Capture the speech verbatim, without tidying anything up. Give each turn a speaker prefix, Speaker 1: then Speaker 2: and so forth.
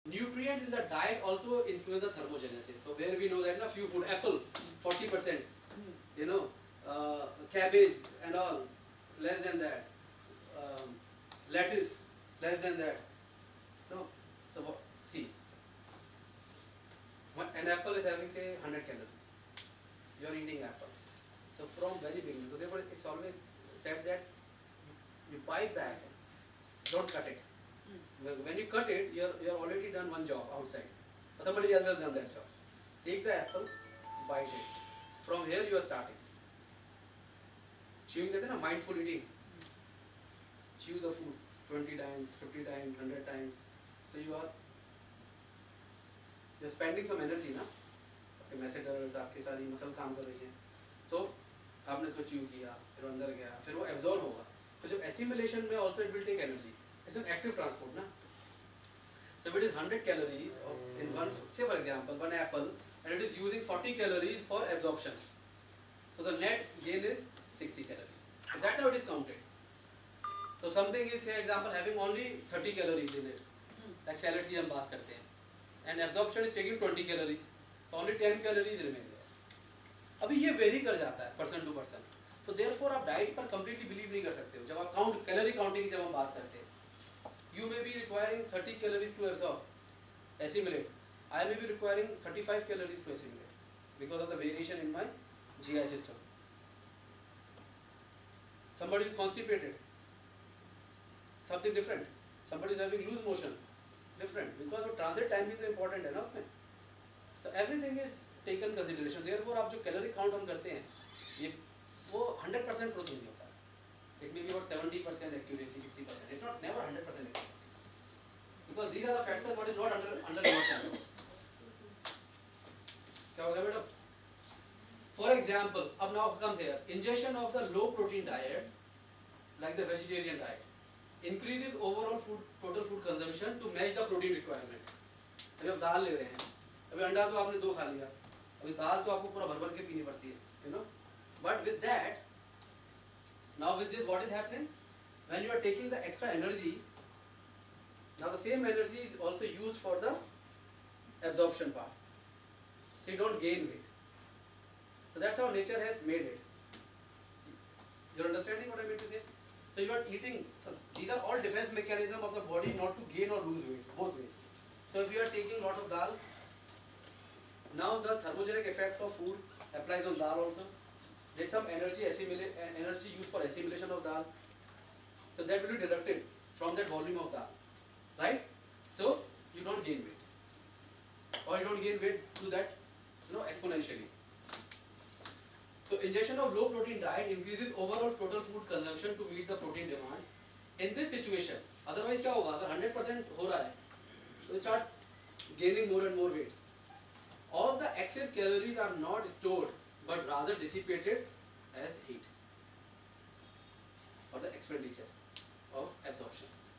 Speaker 1: nutrients in the diet also influence the thermogenesis. So where we know that na few food, apple forty percent, you know, uh, cabbage and all less than that, um, lettuce less than that. No, so what, see, an apple is having say one hundred calories. You are eating apple. So from very beginning, so therefore it's always said that you, you bite that, don't cut it. When you cut it, you're you're already done one job outside. Somebody else has done that job. Take the apple, bite it. From here you are starting. Chewing कहते हैं ना, mindful eating. Chew the food twenty times, fifty times, one hundred times. So you are you're spending some energy ना. आपके मैसेटर्स, आपकी सारी muscle काम कर रही हैं. तो आपने इसको chew किया, फिर वो अंदर गया, फिर वो absorb होगा. तो जब assimilation में also it will take energy. It's an active transport, na? So if it is one hundred calories in one, say for example, one apple, and it is using forty calories for absorption. So the net gain is sixty calories. So that's how it is counted. So something is, say example, having only thirty calories in it, like salad की हम बात करते हैं, and absorption is taking twenty calories, so only ten calories remain there. अभी ये vary कर जाता है person to person. So therefore आप diet पर completely believe नहीं कर सकते हो. जब आप count calorie counting की जब हम बात करते हैं, you may be requiring thirty calories to absorb, assimilate. I may be requiring thirty-five calories to assimilate because of the variation in my G I system. Somebody is constipated, something different. Somebody is having loose motion, different, because the transit time is important है ना उसमें. So everything is taken consideration. Therefore आप जो calorie count हम करते हैं, ये वो one hundred percent प्रूफ नहीं होता. It may be about seventy percent accuracy, sixty percent. It's not never one hundred percent accuracy. Because these are the factors what is not under under your control. क्या होगा बेटा? For example, अब now comes here, ingestion of the low protein diet, like the vegetarian diet, increases overall food total food consumption to match the protein requirement. अभी आप दाल ले रहे हैं, अभी अंडा तो आपने दो खा लिया, अभी दाल तो आपको पूरा भर भर के पीनी पड़ती है, you know. But with that, now with this what is happening? When you are taking the extra energy, now the same energy is also used for the absorption part. So you don't gain weight. So that's how nature has made it. You're understanding what I mean to say? So you are eating, so these are all defense mechanisms of the body not to gain or lose weight, both ways. So if you are taking lot of dal, now the thermogenic effect of food applies on dal also. There's some energy assimilate, energy used for assimilation of dal. So that will be deducted from that volume of dal, right? So you don't gain weight, or you don't gain weight to that, you know, exponentially. So ingestion of low protein diet increases overall total food consumption to meet the protein demand. In this situation, otherwise क्या होगा? अगर one hundred percent हो रहा है, तो you start gaining more and more weight. All the excess calories are not stored, but rather dissipated as heat for the expenditure of absorption.